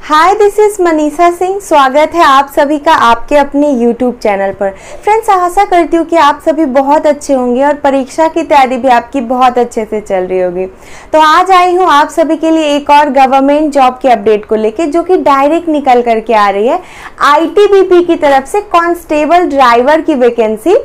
Hi, this is Manisha Singh. स्वागत है आप सभी का आपके अपने यूट्यूब चैनल पर। फ्रेंड्स, आशा करती हूँ कि आप सभी बहुत अच्छे होंगे और परीक्षा की तैयारी भी आपकी बहुत अच्छे से चल रही होगी। तो आज आई हूँ आप सभी के लिए एक और गवर्नमेंट जॉब के अपडेट को लेके, जो कि डायरेक्ट निकल करके आ रही है आईटीबीपी की तरफ से कांस्टेबल ड्राइवर की वैकेंसी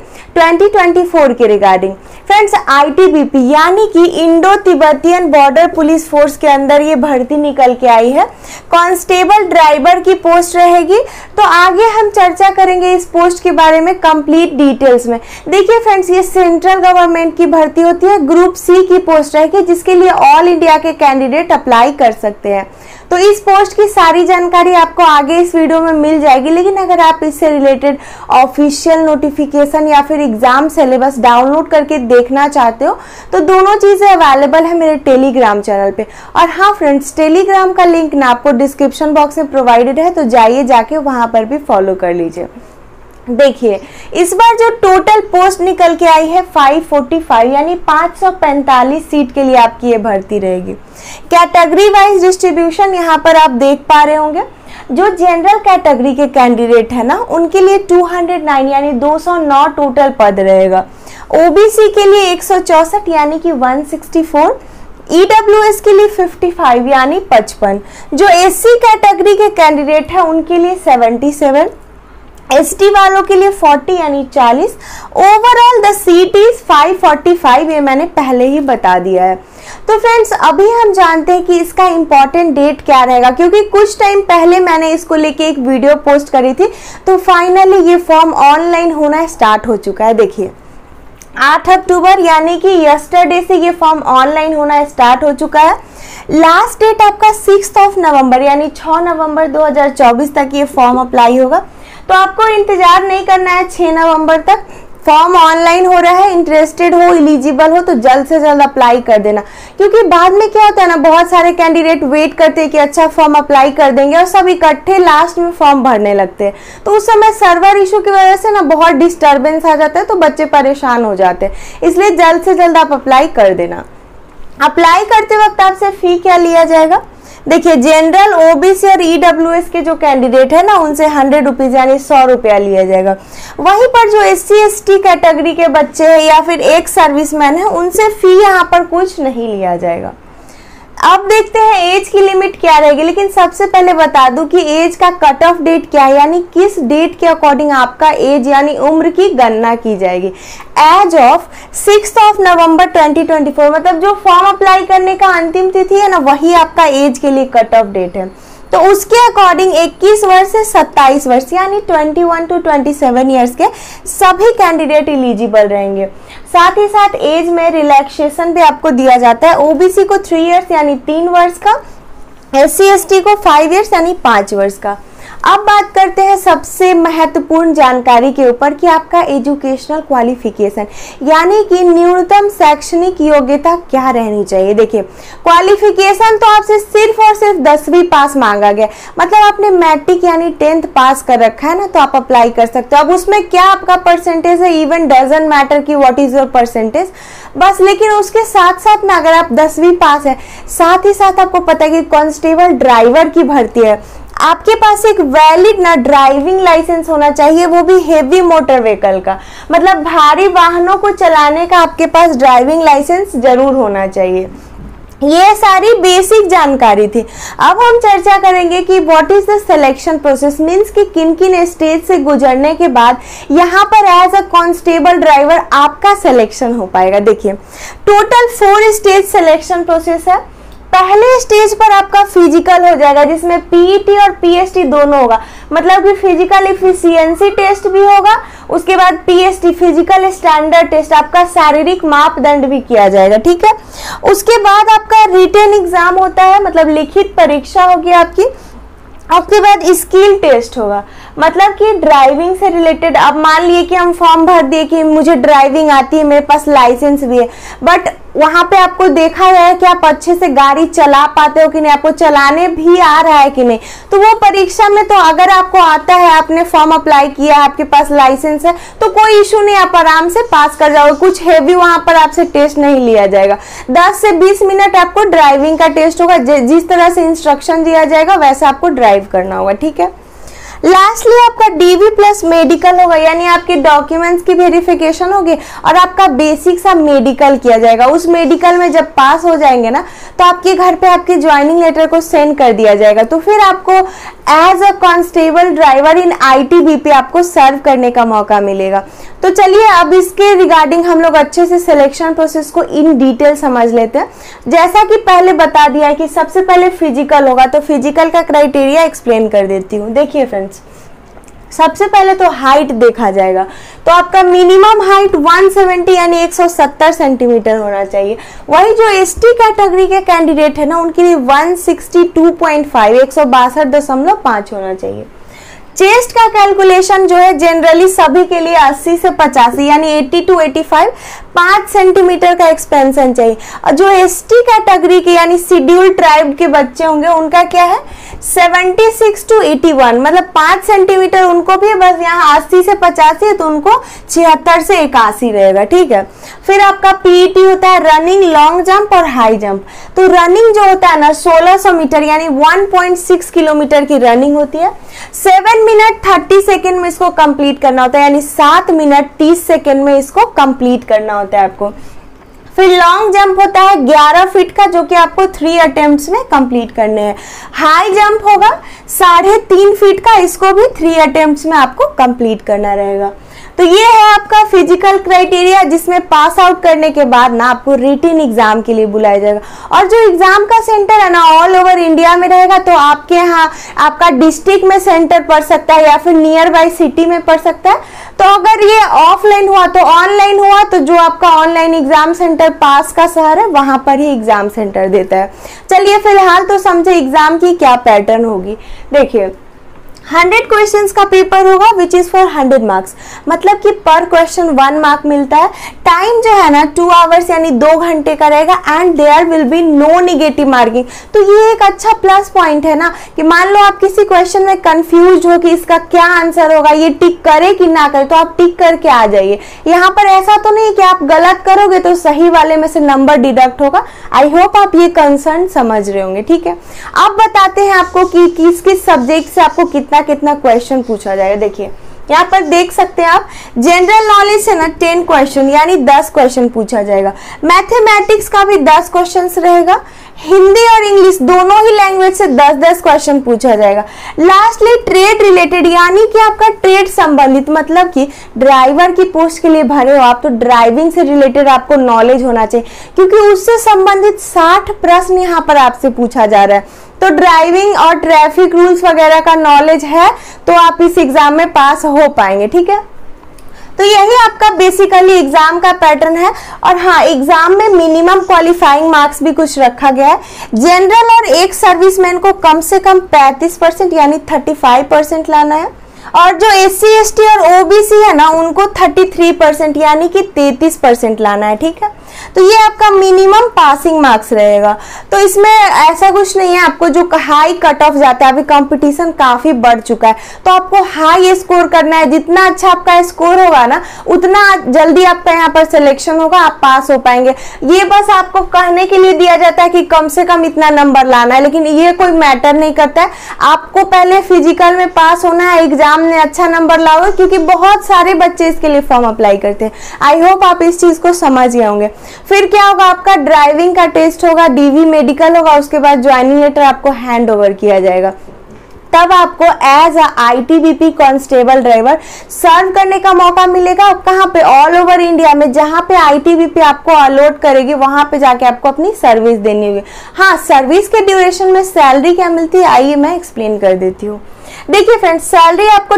2024 के रिगार्डिंग। फ्रेंड्स, आईटीबीपी यानी कि Indo Tibetan border police force के अंदर ये भर्ती निकल के आई है। कांस्टेबल ड्राइवर की पोस्ट रहेगी। तो आगे हम चर्चा करेंगे इस पोस्ट के बारे में कंप्लीट डिटेल्स में। देखिए फ्रेंड्स, ये सेंट्रल गवर्नमेंट की भर्ती होती है, ग्रुप सी की पोस्ट रहेगी, जिसके लिए ऑल इंडिया के कैंडिडेट अप्लाई कर सकते हैं। तो इस पोस्ट की सारी जानकारी आपको आगे इस वीडियो में मिल जाएगी। लेकिन अगर आप इससे रिलेटेड ऑफिशियल नोटिफिकेशन या फिर एग्जाम सिलेबस डाउनलोड करके देखना चाहते हो तो दोनों चीजें अवेलेबल है मेरे टेलीग्राम चैनल पे। और हाँ फ्रेंड्स, टेलीग्राम का लिंक ना आपको डिस्क्रिप्शन बॉक्स में प्रोवाइडेड है, तो जाइए जाके वहां पर भी फॉलो कर लीजिए। देखिए, इस बार जो टोटल पोस्ट निकल के आई है 545 यानी 545 सीट के लिए आपकी ये भर्ती रहेगी। कैटेगरी वाइज डिस्ट्रीब्यूशन यहाँ पर आप देख पा रहे होंगे। जो जनरल कैटेगरी के कैंडिडेट है ना, उनके लिए 209 यानी 209 टोटल पद रहेगा। ओबीसी के लिए 164 यानी कि 164, ईडब्ल्यूएस के लिए 55 यानी 55, जो एससी कैटेगरी के कैंडिडेट है उनके लिए 77, एसटी वालों के लिए 40 यानी 40। ओवरऑल द सीट इज 545, ये मैंने पहले ही बता दिया है। तो फ्रेंड्स, अभी हम जानते हैं कि इसका इम्पोर्टेंट डेट क्या रहेगा, क्योंकि कुछ टाइम पहले मैंने इसको लेके एक वीडियो पोस्ट करी थी। तो फाइनली ये फॉर्म ऑनलाइन होना स्टार्ट हो चुका है। देखिए, 8 अक्टूबर यानी कि यस्टरडे से ये फॉर्म ऑनलाइन होना स्टार्ट हो चुका है। लास्ट डेट आपका 6 नवंबर यानी 6 नवंबर 2024 तक ये फॉर्म अप्लाई होगा। तो आपको इंतजार नहीं करना है 6 नवंबर तक। फॉर्म ऑनलाइन हो रहा है, इंटरेस्टेड हो, एलिजिबल हो तो जल्द से जल्द अप्लाई कर देना, क्योंकि बाद में क्या होता है ना, बहुत सारे कैंडिडेट वेट करते हैं कि अच्छा फॉर्म अप्लाई कर देंगे और सब इकट्ठे लास्ट में फॉर्म भरने लगते हैं। तो उस समय सर्वर इशू की वजह से ना बहुत डिस्टर्बेंस आ जाता है, तो बच्चे परेशान हो जाते हैं। इसलिए जल्द से जल्द आप अप्लाई कर देना। अप्लाई करते वक्त आपसे फी क्या लिया जाएगा? देखिए, जनरल, ओबीसी और ईडब्ल्यूएस के जो कैंडिडेट है ना, उनसे 100 रुपीज यानी 100 रुपया लिया जाएगा। वहीं पर जो एससी एसटी कैटेगरी के बच्चे हैं या फिर एक सर्विसमैन है, उनसे फी यहाँ पर कुछ नहीं लिया जाएगा। अब देखते हैं एज की लिमिट क्या रहेगी। लेकिन सबसे पहले बता दूं कि एज का कट ऑफ डेट क्या है, यानी किस डेट के अकॉर्डिंग आपका एज यानी उम्र की गणना की जाएगी। एज ऑफ 6 नवंबर 2024, मतलब जो फॉर्म अप्लाई करने का अंतिम तिथि है ना, वही आपका एज के लिए कट ऑफ डेट है। तो उसके अकॉर्डिंग 21 वर्ष से 27 वर्ष यानी 21 to 27 ईयर्स के सभी कैंडिडेट एलिजिबल रहेंगे। साथ ही साथ एज में रिलैक्सेशन भी आपको दिया जाता है। ओबीसी को 3 इयर्स यानी 3 वर्ष का, एससी एसटी को 5 इयर्स यानी 5 वर्ष का। अब बात करते हैं सबसे महत्वपूर्ण जानकारी के ऊपर कि आपका एजुकेशनल क्वालिफिकेशन यानी कि न्यूनतम शैक्षणिक योग्यता क्या रहनी चाहिए। देखिए, क्वालिफिकेशन तो आपसे सिर्फ और सिर्फ 10वीं पास मांगा गया, मतलब आपने मैट्रिक यानी 10th पास कर रखा है ना, तो आप अप्लाई कर सकते हो। अब उसमें क्या आपका परसेंटेज है, इवन डजंट मैटर कि व्हाट इज योर परसेंटेज बस। लेकिन उसके साथ साथ में अगर आप 10वीं पास है, साथ ही साथ आपको पता है कि कांस्टेबल ड्राइवर की भर्ती है, आपके पास एक वैलिड ना ड्राइविंग लाइसेंस होना चाहिए, वो भी हेवी मोटर व्हीकल का, मतलब भारी वाहनों को चलाने का आपके पास ड्राइविंग लाइसेंस जरूर होना चाहिए। ये सारी बेसिक जानकारी थी। अब हम चर्चा करेंगे कि what is the selection process, means कि किन किन स्टेज से गुजरने के बाद यहाँ पर एज अ कांस्टेबल ड्राइवर आपका सिलेक्शन हो पाएगा। देखिए, टोटल 4 स्टेज सिलेक्शन प्रोसेस है। पहले स्टेज पर आपका फिजिकल हो जाएगा, जिसमें पीईटी और पीएसटी दोनों होगा, मतलब कि फिजिकल एफिशिएंसी टेस्ट भी होगा। उसके बाद पीएसटी फिजिकल स्टैंडर्ड टेस्ट, आपका शारीरिक मापदंड भी किया जाएगा, ठीक है। उसके बाद आपका रिटन एग्जाम होता है, मतलब लिखित परीक्षा होगी आपकी। उसके बाद स्किल टेस्ट होगा, मतलब कि ड्राइविंग से रिलेटेड। अब मान लिए कि हम फॉर्म भर दिए कि मुझे ड्राइविंग आती है, मेरे पास लाइसेंस भी है, बट वहां पे आपको देखा गया है कि आप अच्छे से गाड़ी चला पाते हो कि नहीं, आपको चलाने भी आ रहा है कि नहीं। तो वो परीक्षा में तो अगर आपको आता है, आपने फॉर्म अप्लाई किया है, आपके पास लाइसेंस है, तो कोई इशू नहीं, आप आराम से पास कर जाओगे। कुछ हैवी वहां पर आपसे टेस्ट नहीं लिया जाएगा। 10 से 20 मिनट आपको ड्राइविंग का टेस्ट होगा, जिस तरह से इंस्ट्रक्शन दिया जाएगा वैसा आपको ड्राइव करना होगा, ठीक है। लास्टली आपका डीवी प्लस मेडिकल होगा, यानी आपके डॉक्यूमेंट्स की वेरिफिकेशन होगी और आपका बेसिक सा मेडिकल किया जाएगा। उस मेडिकल में जब पास हो जाएंगे ना, तो आपके घर पे आपके ज्वाइनिंग लेटर को सेंड कर दिया जाएगा। तो फिर आपको as a constable driver in ITBP आपको सर्व करने का मौका मिलेगा। तो चलिए अब इसके रिगार्डिंग हम लोग अच्छे से सिलेक्शन प्रोसेस को इन डिटेल समझ लेते हैं। जैसा कि पहले बता दिया है कि सबसे पहले फिजिकल होगा, तो फिजिकल का क्राइटेरिया एक्सप्लेन कर देती हूँ। देखिए फ्रेंड्स, सबसे पहले तो हाइट देखा जाएगा। तो आपका मिनिमम हाइट 170 यानी 170 सेंटीमीटर होना चाहिए। वही जो एसटी कैटेगरी के कैंडिडेट है ना, उनके लिए 162.5 162.5 होना चाहिए। चेस्ट का कैलकुलेशन जो है जनरली सभी के लिए 80 से 85 यानी 80 to 85 5 सेंटीमीटर का एक्सपेंशन चाहिए। और जो एसटी कैटेगरी के यानी शेड्यूल्ड ट्राइब के बच्चे होंगे उनका क्या है 76 to 81, मतलब 5 सेंटीमीटर उनको भी, बस यहाँ 80 से 85 है तो उनको 76 से 81 रहेगा, ठीक है। फिर आपका पीईटी होता है रनिंग, लॉन्ग जंप और हाई जंप। तो रनिंग जो होता है ना 1600 मीटर यानी 1.6 किलोमीटर की रनिंग होती है। 7 मिनट 30 सेकेंड में इसको कंप्लीट करना होता है, यानी 7 मिनट 30 सेकेंड में इसको कंप्लीट करना होता है आपको। फिर लॉन्ग जंप होता है 11 फीट का, जो कि आपको 3 अटेम्प्ट्स में कंप्लीट करने हैं। हाई जंप होगा 3.5 फीट का, इसको भी 3 अटेम्प्ट्स में आपको कंप्लीट करना रहेगा। तो ये है आपका फिजिकल क्राइटेरिया, जिसमें पास आउट करने के बाद ना आपको रिटन एग्जाम के लिए बुलाया जाएगा। और जो एग्जाम का सेंटर है ना ऑल ओवर इंडिया में रहेगा, तो आपके यहाँ आपका डिस्ट्रिक्ट में सेंटर पड़ सकता है या फिर नियर बाई सिटी में पड़ सकता है। तो अगर ये ऑफलाइन हुआ तो ऑनलाइन हुआ, तो जो आपका ऑनलाइन एग्जाम सेंटर पास का शहर है वहां पर ही एग्जाम सेंटर देता है। चलिए फिलहाल तो समझे एग्जाम की क्या पैटर्न होगी। देखिए 100 क्वेश्चंस का पेपर होगा विच इज फॉर 100 मार्क्स, मतलब कि पर क्वेश्चन 1 मार्क मिलता है। टाइम जो है ना 2 आवर्स यानी 2 घंटे का रहेगा and there will be no negative marking. तो ये एक अच्छा प्लस पॉइंट है ना कि मान लो आप किसी क्वेश्चन में कंफ्यूज हो कि इसका क्या आंसर होगा, ये टिक करे कि ना करे, तो आप टिक करके आ जाइए। यहाँ पर ऐसा तो नहीं कि आप गलत करोगे तो सही वाले में से नंबर डिडक्ट होगा। आई होप आप ये कंसर्न समझ रहे होंगे, ठीक है। अब बताते हैं आपको कि किस किस सब्जेक्ट से आपको कितना क्वेश्चन पूछा जाएगा। देखिए यहाँ पर देख सकते हैं आप, जनरल नॉलेज से ना 10 क्वेश्चन यानी 10 क्वेश्चन पूछा जाएगा। मैथमेटिक्स का भी 10 क्वेश्चन रहेगा। हिंदी और इंग्लिश दोनों ही लैंग्वेज से 10-10 क्वेश्चन पूछा जाएगा। लास्टली ट्रेड रिलेटेड यानी कि आपका ट्रेड संबंधित, मतलब कि ड्राइवर की पोस्ट के लिए भरे हो आप, तो ड्राइविंग से रिलेटेड आपको नॉलेज होना चाहिए, क्योंकि उससे संबंधित 60 प्रश्न यहाँ पर आपसे पूछा जा रहा है। तो ड्राइविंग और ट्रैफिक रूल्स वगैरह का नॉलेज है तो आप इस एग्जाम में पास हो पाएंगे, ठीक है। तो यही आपका बेसिकली एग्जाम का पैटर्न है। और हाँ, एग्जाम में मिनिमम क्वालिफाइंग मार्क्स भी कुछ रखा गया है। जनरल और एक सर्विसमैन को कम से कम 35% यानी 35% लाना है, और जो SC ST और OBC है ना उनको 33% यानी कि 33% लाना है, ठीक है। तो ये आपका मिनिमम पासिंग मार्क्स रहेगा। तो इसमें ऐसा कुछ नहीं है, आपको जो हाई कट ऑफ जाता है, अभी कंपटीशन काफी बढ़ चुका है, तो आपको हाई स्कोर करना है। जितना अच्छा आपका स्कोर होगा ना उतना जल्दी आपका यहाँ पर सिलेक्शन होगा, आप पास हो पाएंगे। ये बस आपको कहने के लिए दिया जाता है कि कम से कम इतना नंबर लाना है, लेकिन ये कोई मैटर नहीं करता है। आपको पहले फिजिकल में पास होना है, एग्जाम में अच्छा नंबर लाओगे, क्योंकि बहुत सारे बच्चे इसके लिए फॉर्म अप्लाई करते हैं। आई होप आप इस चीज को समझ गए होंगे। फिर क्या होगा, आपका ड्राइविंग का टेस्ट होगा, डीवी मेडिकल होगा, उसके बाद ज्वाइनिंग लेटर आपको हैंड ओवर किया जाएगा। तब आपको as a ITBP constable driver serve करने का मौका मिलेगा। कहाँ पे, ऑल ओवर इंडिया में, जहाँ पे आईटीबीपी आपको अलॉट करेगी वहां पे जाके आपको अपनी सर्विस देनी होगी। हाँ, सर्विस के ड्यूरेशन में सैलरी क्या मिलती है आइए मैं एक्सप्लेन कर देती हूँ। देखिए फ्रेंड्स, सैलरी आपको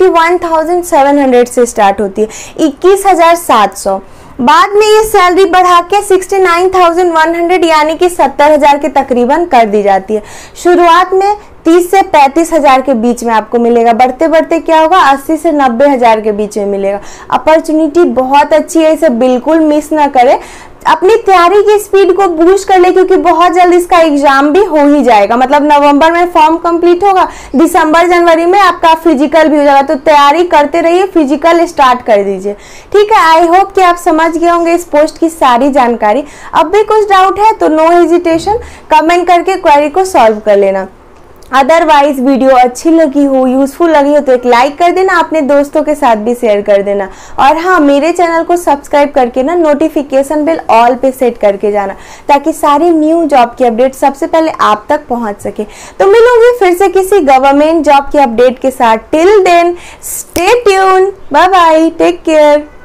21,700 से स्टार्ट होती है, 21,700। बाद में ये सैलरी बढ़ा के 69,100 यानी कि 70,000 के तकरीबन कर दी जाती है। शुरुआत में 30 से 35 हजार के बीच में आपको मिलेगा। बढ़ते बढ़ते क्या होगा, 80 से 90 हजार के बीच में मिलेगा। अपॉर्चुनिटी बहुत अच्छी है, इसे बिल्कुल मिस ना करें। अपनी तैयारी की स्पीड को बूस्ट कर ले, क्योंकि बहुत जल्द इसका एग्जाम भी हो ही जाएगा। मतलब नवंबर में फॉर्म कंप्लीट होगा, दिसंबर जनवरी में आपका फिजिकल भी हो जाएगा। तो तैयारी करते रहिए, फिजिकल स्टार्ट कर दीजिए, ठीक है। आई होप कि आप समझ गए होंगे इस पोस्ट की सारी जानकारी। अब भी कुछ डाउट है तो नो हेजिटेशन, कमेंट करके क्वेरी को सॉल्व कर लेना। अदरवाइज वीडियो अच्छी लगी हो, यूजफुल लगी हो तो एक लाइक कर देना, अपने दोस्तों के साथ भी शेयर कर देना। और हाँ, मेरे चैनल को सब्सक्राइब करके ना नोटिफिकेशन बेल ऑल पे सेट करके जाना, ताकि सारी न्यू जॉब की अपडेट सबसे पहले आप तक पहुंच सके। तो मिलूंगी फिर से किसी गवर्नमेंट जॉब की अपडेट के साथ। Till then stay tuned, bye bye, take care.